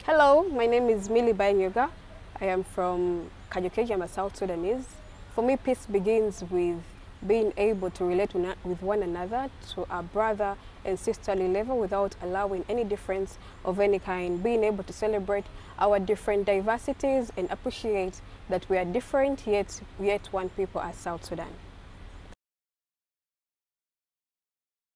Hello, my name is Milly Bayi Nyuga. I am from Kajukeji. I'm a South Sudanese. For me, peace begins with being able to relate with one another to a brother and sisterly level without allowing any difference of any kind, being able to celebrate our different diversities and appreciate that we are different, yet one people as South Sudan.